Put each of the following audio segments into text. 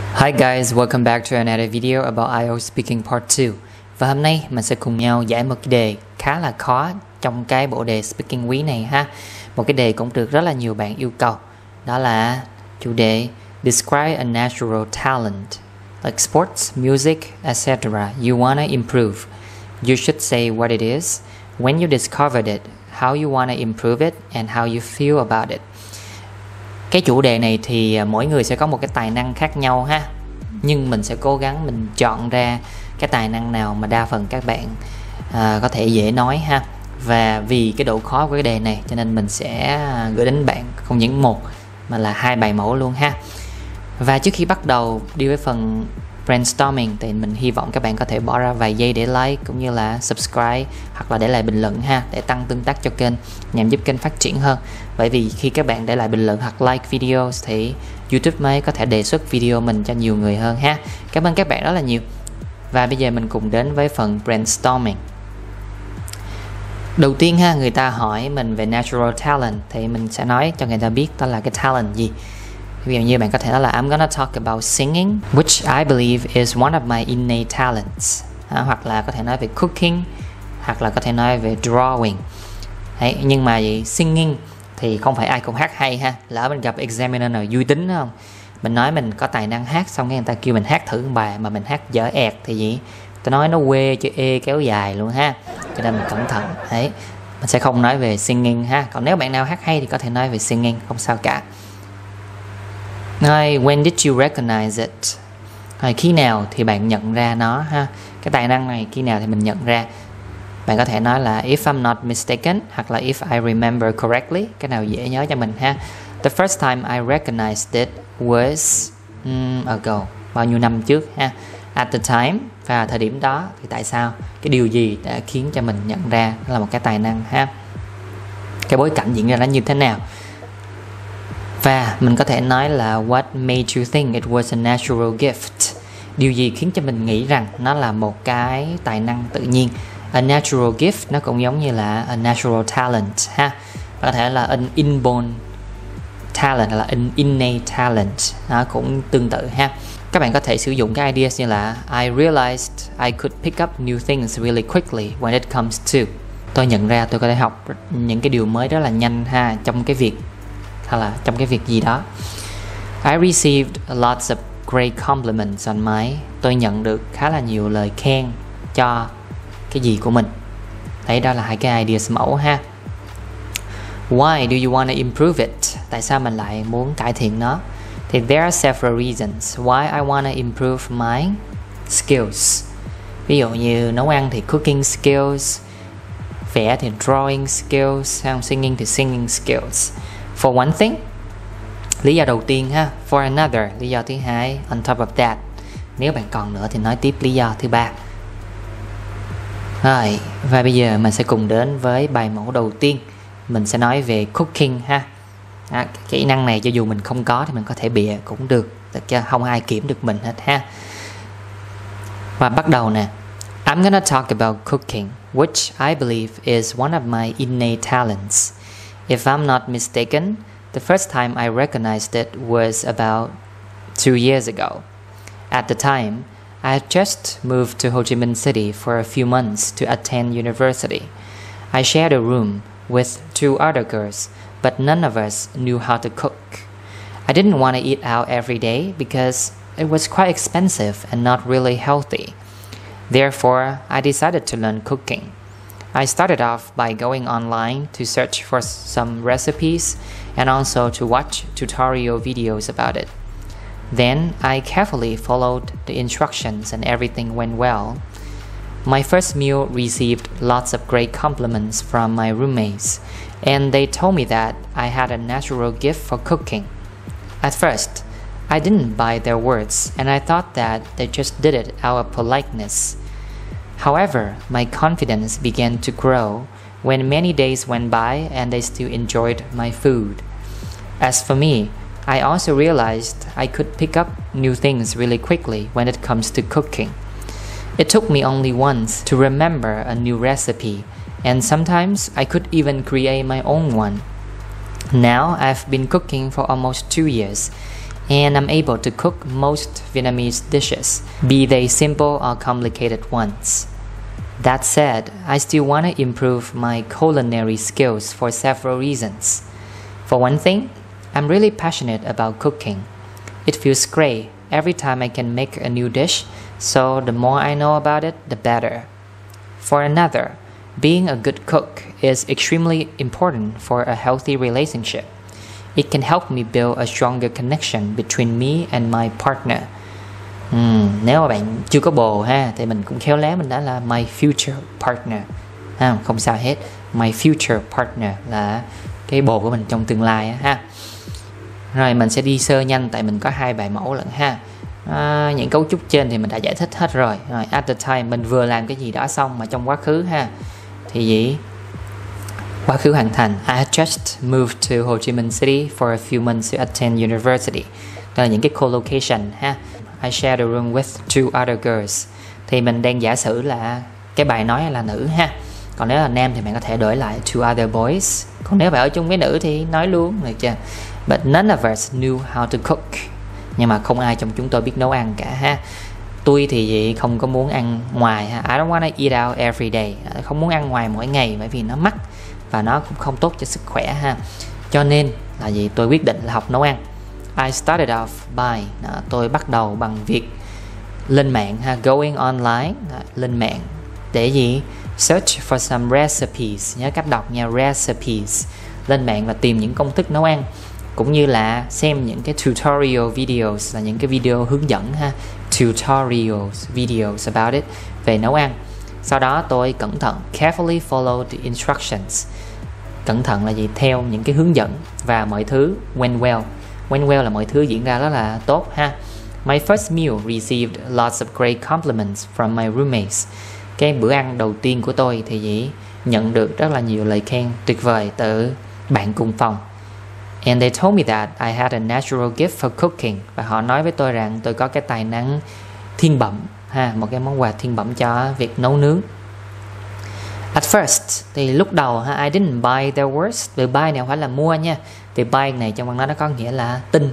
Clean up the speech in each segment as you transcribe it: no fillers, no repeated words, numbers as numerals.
Hi guys, welcome back to another video about IELTS Speaking Part 2. Và hôm nay mình sẽ cùng nhau giải một cái đề khá là khó trong cái bộ đề Speaking quý này ha. Một cái đề cũng được rất là nhiều bạn yêu cầu. Đó là chủ đề Describe a natural talent like sports, music, etc. you wanna improve. You should say what it is, when you discovered it, how you wanna improve it, and how you feel about it. Cái chủ đề này thì mỗi người sẽ có một cái tài năng khác nhau ha. Nhưng mình sẽ cố gắng mình chọn ra cái tài năng nào mà đa phần các bạn có thể dễ nói ha. Và vì cái độ khó của cái đề này cho nên mình sẽ gửi đến bạn không những một mà là 2 bài mẫu luôn ha. Và trước khi bắt đầu đi với phần brainstorming thì mình hy vọng các bạn có thể bỏ ra vài giây để like cũng như là subscribe hoặc là để lại bình luận ha, để tăng tương tác cho kênh nhằm giúp kênh phát triển hơn. Bởi vì khi các bạn để lại bình luận hoặc like video thì YouTube mới có thể đề xuất video mình cho nhiều người hơn ha. Cảm ơn các bạn rất là nhiều. Và bây giờ mình cùng đến với phần brainstorming. Đầu tiên ha, người ta hỏi mình về natural talent thì mình sẽ nói cho người ta biết đó là cái talent gì. Ví dụ như bạn có thể nói là I'm gonna talk about singing, which I believe is one of my innate talents. Hoặc là có thể nói về cooking, hoặc là có thể nói về drawing. Đấy, nhưng mà vậy, singing thì không phải ai cũng hát hay ha. Lỡ mình gặp examiner nào vui tính không, mình nói mình có tài năng hát, xong cái người ta kêu mình hát thử một bài mà mình hát dở ẹt thì gì tôi nói nó quê chữ e kéo dài luôn ha. Cho nên mình cẩn thận. Đấy, mình sẽ không nói về singing ha. Còn nếu bạn nào hát hay thì có thể nói về singing, không sao cả. Rồi, when did you recognize it? Rồi, khi nào thì bạn nhận ra nó ha. Cái tài năng này khi nào thì mình nhận ra. Bạn có thể nói là if I'm not mistaken, hoặc là if I remember correctly. Cái nào dễ nhớ cho mình ha. The first time I recognized it was ago. Bao nhiêu năm trước ha. At the time, và thời điểm đó thì tại sao? Cái điều gì đã khiến cho mình nhận ra đó là một cái tài năng ha. Cái bối cảnh diễn ra nó như thế nào. Và mình có thể nói là what made you think it was a natural gift? Điều gì khiến cho mình nghĩ rằng nó là một cái tài năng tự nhiên? A natural gift nó cũng giống như là a natural talent ha. Có thể là an inborn talent là an innate talent, nó cũng tương tự ha. Các bạn có thể sử dụng cái ideas như là I realized I could pick up new things really quickly when it comes to. Tôi nhận ra tôi có thể học những cái điều mới rất là nhanh ha, trong cái việc hay là trong cái việc gì đó. I received lots of great compliments on my. Tôi nhận được khá là nhiều lời khen cho cái gì của mình. Đấy, đó là 2 cái ideas mẫu ha. Why do you want to improve it? Tại sao mình lại muốn cải thiện nó? Thì there are several reasons why I want to improve my skills. Ví dụ như nấu ăn thì cooking skills, vẽ thì drawing skills, singing thì singing skills. For one thing, lý do đầu tiên ha. For another, lý do thứ hai. On top of that, nếu bạn còn nữa thì nói tiếp lý do thứ ba. Rồi, và bây giờ mình sẽ cùng đến với bài mẫu đầu tiên. Mình sẽ nói về cooking ha. Kỹ năng này cho dù mình không có thì mình có thể bịa cũng được, được chưa? Không ai kiểm được mình hết ha. Và bắt đầu nè. I'm gonna talk about cooking, which I believe is one of my innate talents. If I'm not mistaken, the first time I recognized it was about 2 years ago. At the time, I had just moved to Ho Chi Minh City for a few months to attend university. I shared a room with 2 other girls, but none of us knew how to cook. I didn't want to eat out every day because it was quite expensive and not really healthy. Therefore, I decided to learn cooking. I started off by going online to search for some recipes and also to watch tutorial videos about it. Then I carefully followed the instructions and everything went well. My first meal received lots of great compliments from my roommates, and they told me that I had a natural gift for cooking. At first, I didn't buy their words and I thought that they just did it out of politeness. However, my confidence began to grow when many days went by and they still enjoyed my food. As for me, I also realized I could pick up new things really quickly when it comes to cooking. It took me only once to remember a new recipe, and sometimes I could even create my own one. Now I've been cooking for almost 2 years, and I'm able to cook most Vietnamese dishes, be they simple or complicated ones. That said, I still want to improve my culinary skills for several reasons. For one thing, I'm really passionate about cooking. It feels great every time I can make a new dish, so the more I know about it, the better. For another, being a good cook is extremely important for a healthy relationship. It can help me build a stronger connection between me and my partner. Nếu mà bạn chưa có bồ ha, thì mình cũng khéo léo mình đã là my future partner. Không sao hết. My future partner là cái bồ của mình trong tương lai ha. Rồi mình sẽ đi sơ nhanh tại mình có 2 bài mẫu lận ha. Những cấu trúc trên thì mình đã giải thích hết rồi. At the time mình vừa làm cái gì đó xong mà trong quá khứ ha. Thì gì? Quá khứ hoàn thành. I had just moved to Ho Chi Minh City for a few months to attend university. Đó là những cái collocation ha. I shared a room with 2 other girls. Thì mình đang giả sử là cái bài nói là nữ ha. Còn nếu là nam thì bạn có thể đổi lại 2 other boys. Còn nếu bạn ở chung với nữ thì nói luôn, được chưa? But none of us knew how to cook. Nhưng mà không ai trong chúng tôi biết nấu ăn cả ha. Tôi thì không có muốn ăn ngoài ha. I don't want to eat out every day. Không muốn ăn ngoài mỗi ngày bởi vì nó mắc và nó cũng không tốt cho sức khỏe ha. Cho nên là gì? Tôi quyết định là học nấu ăn. I started off by tôi bắt đầu bằng việc lên mạng ha, going online, lên mạng để gì? Search for some recipes, nhớ cách đọc nha, recipes. Lên mạng và tìm những công thức nấu ăn, cũng như là xem những cái tutorial videos, là những cái video hướng dẫn ha, tutorials videos about it, về nấu ăn. Sau đó tôi cẩn thận, carefully follow the instructions. Cẩn thận là gì? Theo những cái hướng dẫn, và mọi thứ went well. Went well là mọi thứ diễn ra rất là tốt ha. My first meal received lots of great compliments from my roommates. Cái bữa ăn đầu tiên của tôi thì gì? Nhận được rất là nhiều lời khen tuyệt vời từ bạn cùng phòng. And they told me that I had a natural gift for cooking. Và họ nói với tôi rằng tôi có cái tài năng thiên bẩm ha, một cái món quà thiên bẩm cho việc nấu nướng. At first thì lúc đầu ha, I didn't buy their words. Từ buy này không phải là mua nha. Từ buy này trong văn nói nó có nghĩa là tin.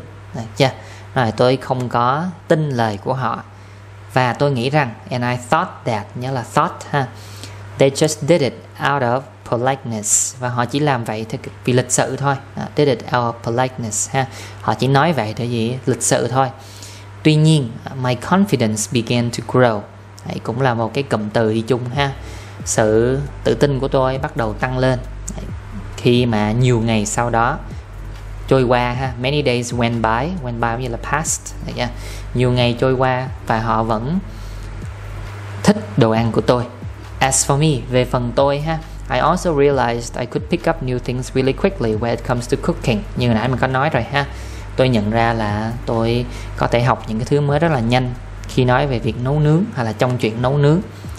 Rồi tôi không có tin lời của họ. Và tôi nghĩ rằng, and I thought that, nhớ là thought ha, they just did it out of politeness. Và họ chỉ làm vậy vì lịch sự thôi. Did it out of politeness ha. Họ chỉ nói vậy để gì? Lịch sự thôi. Tuy nhiên, my confidence began to grow. Đấy cũng là một cái cụm từ đi chung ha. Sự tự tin của tôi bắt đầu tăng lên. Đấy, khi mà nhiều ngày sau đó trôi qua ha, many days went by cũng như là past. Đấy, nhiều ngày trôi qua và họ vẫn thích đồ ăn của tôi. As for me, về phần tôi ha, I also realized I could pick up new things really quickly when it comes to cooking. Như nãy mình có nói rồi ha. Tôi nhận ra là tôi có thể học những cái thứ mới rất là nhanh khi nói về việc nấu nướng, hay là trong chuyện nấu nướng.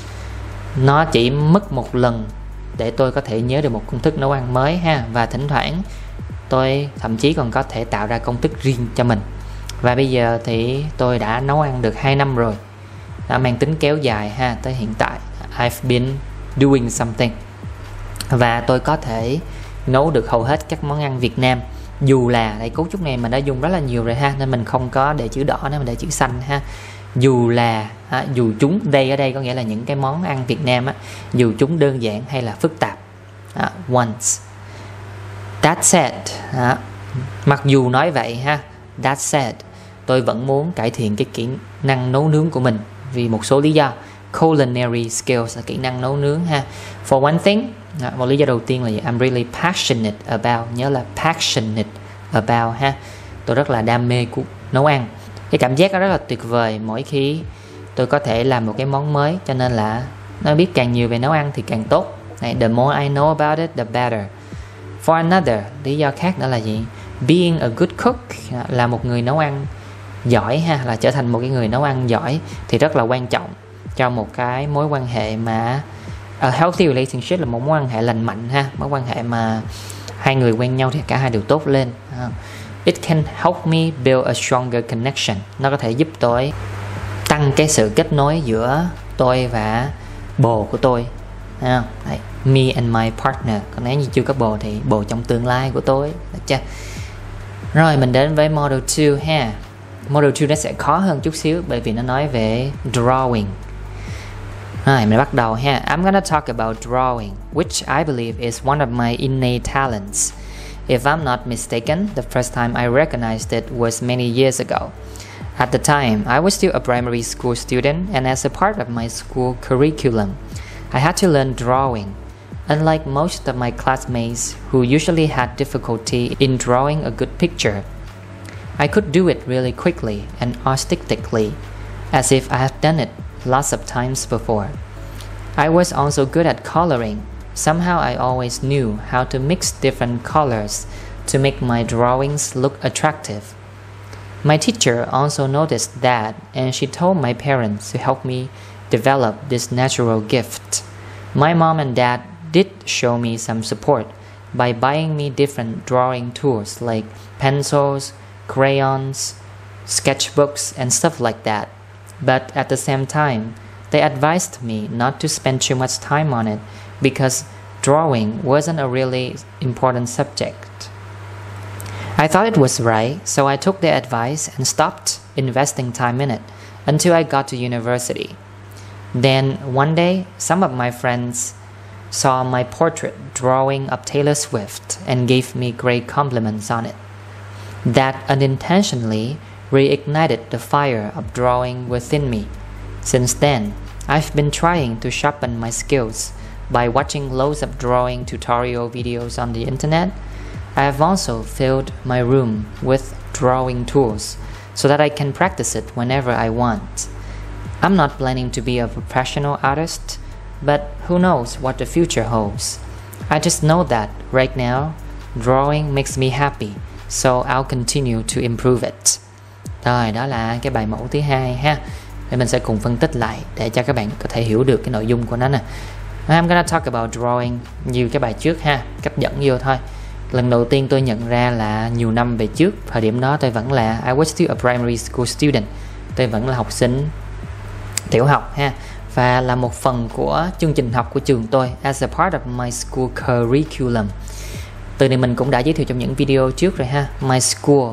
Nó chỉ mất một lần để tôi có thể nhớ được một công thức nấu ăn mới ha. Và thỉnh thoảng tôi thậm chí còn có thể tạo ra công thức riêng cho mình. Và bây giờ thì tôi đã nấu ăn được 2 năm rồi. Đã mang tính kéo dài ha, tới hiện tại. I've been doing something. Và tôi có thể nấu được hầu hết các món ăn Việt Nam. Dù là, đây cấu trúc này mình đã dùng rất là nhiều rồi ha, nên mình không có để chữ đỏ nữa, mình để chữ xanh ha. Dù là, dù chúng, đây ở đây có nghĩa là những cái món ăn Việt Nam á, dù chúng đơn giản hay là phức tạp. Once. That said, mặc dù nói vậy ha, that said, tôi vẫn muốn cải thiện cái kỹ năng nấu nướng của mình vì một số lý do. Culinary skills là kỹ năng nấu nướng ha. For one thing, một lý do đầu tiên là gì? I'm really passionate about, nhớ là passionate about ha. Tôi rất là đam mê của nấu ăn. Cái cảm giác đó rất là tuyệt vời mỗi khi tôi có thể làm một cái món mới, cho nên là nó biết càng nhiều về nấu ăn thì càng tốt. The more I know about it, the better. For another, lý do khác nữa là gì? Being a good cook, là một người nấu ăn giỏi ha, là trở thành một cái người nấu ăn giỏi thì rất là quan trọng cho một cái mối quan hệ mà a healthy relationship, là một mối quan hệ lành mạnh ha, mối quan hệ mà hai người quen nhau thì cả hai đều tốt lên. It can help me build a stronger connection. Nó có thể giúp tôi tăng cái sự kết nối giữa tôi và bồ của tôi. Đấy, me and my partner. Còn nếu như chưa có bồ thì bồ trong tương lai của tôi. Được chưa? Rồi mình đến với model 2 ha. Model 2 nó sẽ khó hơn chút xíu bởi vì nó nói về drawing. Rồi, mình bắt đầu ha. I'm gonna talk about drawing, which I believe is one of my innate talents. If I'm not mistaken, the first time I recognized it was many years ago. At the time, I was still a primary school student, and as a part of my school curriculum, I had to learn drawing. Unlike most of my classmates who usually had difficulty in drawing a good picture, I could do it really quickly and artistically, as if I had done it lots of times before. I was also good at coloring. Somehow I always knew how to mix different colors to make my drawings look attractive. My teacher also noticed that, and she told my parents to help me develop this natural gift. My mom and dad did show me some support by buying me different drawing tools like pencils, crayons, sketchbooks, and stuff like that. But at the same time, they advised me not to spend too much time on it because drawing wasn't a really important subject. I thought it was right, so I took their advice and stopped investing time in it until I got to university. Then one day, some of my friends saw my portrait drawing of Taylor Swift and gave me great compliments on it. That unintentionally reignited the fire of drawing within me. Since then, I've been trying to sharpen my skills by watching loads of drawing tutorial videos on the internet. I have also filled my room with drawing tools so that I can practice it whenever I want. I'm not planning to be a professional artist, but who knows what the future holds. I just know that right now, drawing makes me happy, so I'll continue to improve it. Rồi, đó là cái bài mẫu thứ hai ha. Thì mình sẽ cùng phân tích lại để cho các bạn có thể hiểu được cái nội dung của nó nè. I'm gonna talk about drawing như cái bài trước ha, cách dẫn vô thôi. Lần đầu tiên tôi nhận ra là nhiều năm về trước, thời điểm đó tôi vẫn là I was still a primary school student. Tôi vẫn là học sinh tiểu học ha, và là một phần của chương trình học của trường tôi as a part of my school curriculum. Từ này mình cũng đã giới thiệu trong những video trước rồi ha. My school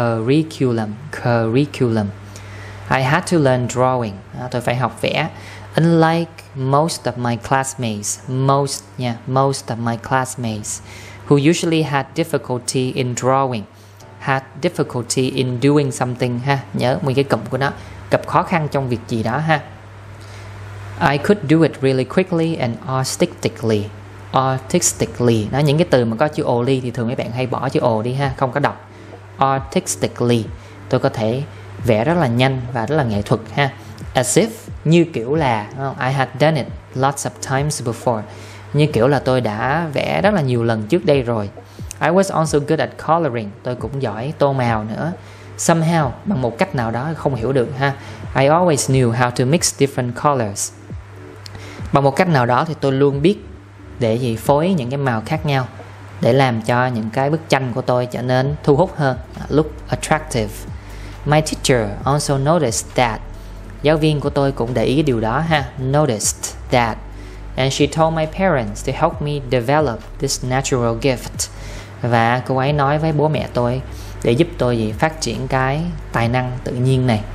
curriculum. I had to learn drawing. Tôi phải học vẽ. Unlike most of my classmates, most of my classmates who usually had difficulty in drawing, had difficulty in doing something ha. Nhớ 10 cái cụm của nó. Gặp khó khăn trong việc gì đó ha. I could do it really quickly and artistically. Đó, những cái từ mà có chữ only thì thường mấy bạn hay bỏ chữ o đi ha, không có đọc. Artistically, tôi có thể vẽ rất là nhanh và rất là nghệ thuật ha. As if, như kiểu là I had done it lots of times before, như kiểu là tôi đã vẽ rất là nhiều lần trước đây rồi. I was also good at coloring, tôi cũng giỏi tô màu nữa. Somehow, bằng một cách nào đó không hiểu được ha. I always knew how to mix different colors. Bằng một cách nào đó thì tôi luôn biết để phối những cái màu khác nhau để làm cho những cái bức tranh của tôi trở nên thu hút hơn, look attractive. My teacher also noticed that. Giáo viên của tôi cũng để ý điều đó ha, noticed that. And she told my parents to help me develop this natural gift. Và cô ấy nói với bố mẹ tôi để giúp tôi phát triển cái tài năng tự nhiên này.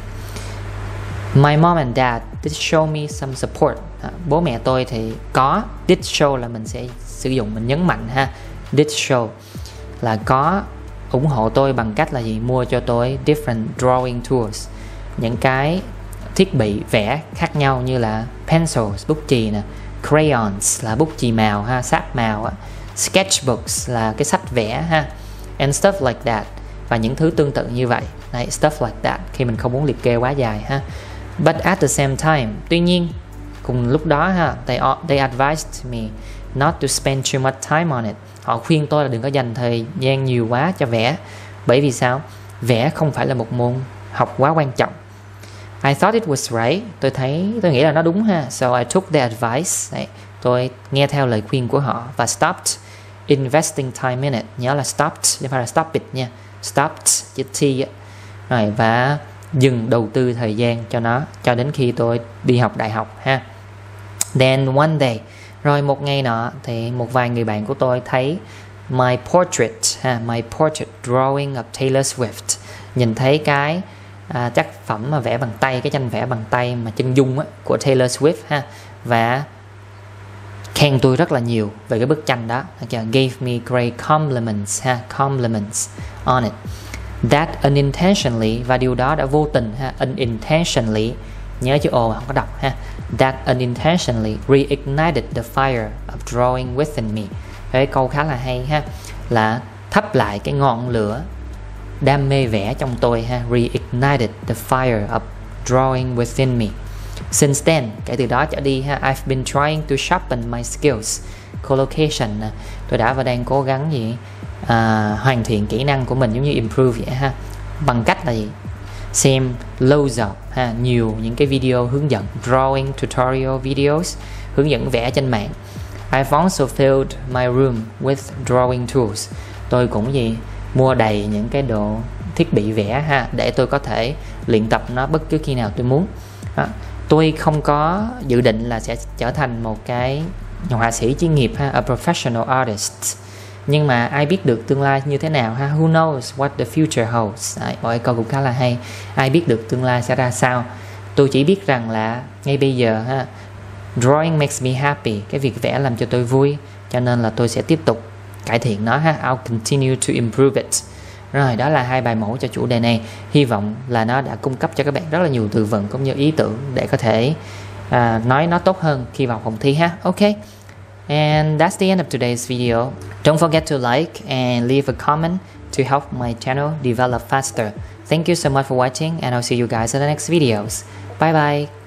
My mom and dad did show me some support. Bố mẹ tôi thì có, did show là mình sẽ sử dụng, mình nhấn mạnh ha. Did show là có ủng hộ tôi bằng cách là mua cho tôi different drawing tools, những cái thiết bị vẽ khác nhau như là pencils, bút chì nè, crayons là bút chì màu ha, sáp màu, sketchbooks là cái sách vẽ ha, and stuff like that, và những thứ tương tự như vậy. Đấy, stuff like that khi mình không muốn liệt kê quá dài ha. But at the same time, tuy nhiên cùng lúc đó ha, they advised me not to spend too much time on it. Họ khuyên tôi là đừng có dành thời gian nhiều quá cho vẽ. Bởi vì sao? Vẽ không phải là một môn học quá quan trọng. I thought it was right. Tôi nghĩ là nó đúng ha. So I took their advice. Đấy, tôi nghe theo lời khuyên của họ và stopped investing time in it. Nhớ là stopped, chứ không phải là stop it nha. Stopped chữ T á. Rồi, và dừng đầu tư thời gian cho nó cho đến khi tôi đi học đại học ha. Then one day, rồi một ngày nọ thì một vài người bạn của tôi thấy my portrait drawing of Taylor Swift, nhìn thấy cái tác phẩm mà vẽ bằng tay, cái tranh vẽ bằng tay mà chân dung á, của Taylor Swift ha, và khen tôi rất là nhiều về cái bức tranh đó. Gave me great compliments ha, compliments on it. That unintentionally, và điều đó đã vô tình ha, unintentionally, nhớ chữ O không có đọc ha. That unintentionally reignited the fire of drawing within me. Cái câu khá là hay ha, là thắp lại cái ngọn lửa đam mê vẽ trong tôi ha. Reignited the fire of drawing within me. Since then, kể từ đó trở đi ha, I've been trying to sharpen my skills. Collocation, tôi đã và đang cố gắng hoàn thiện kỹ năng của mình, giống như improve vậy ha, bằng cách là gì? Xem loads of ha, nhiều những cái video hướng dẫn, drawing tutorial videos, hướng dẫn vẽ trên mạng. I've also filled my room with drawing tools. Tôi cũng mua đầy những cái đồ thiết bị vẽ ha, để tôi có thể luyện tập nó bất cứ khi nào tôi muốn. Tôi không có dự định là sẽ trở thành một cái họa sĩ chuyên nghiệp ha, a professional artist. Nhưng mà ai biết được tương lai như thế nào ha, who knows what the future holds. Mỗi câu cũng khá là hay. Ai biết được tương lai sẽ ra sao. Tôi chỉ biết rằng là ngay bây giờ ha, drawing makes me happy. Cái việc vẽ làm cho tôi vui, cho nên là tôi sẽ tiếp tục cải thiện nó ha. I'll continue to improve it. Rồi, đó là 2 bài mẫu cho chủ đề này. Hy vọng là nó đã cung cấp cho các bạn rất là nhiều từ vựng cũng như ý tưởng để có thể nói nó tốt hơn khi vào phòng thi ha. Ok. And that's the end of today's video. Don't forget to like and leave a comment to help my channel develop faster. Thank you so much for watching, and I'll see you guys in the next videos. Bye bye.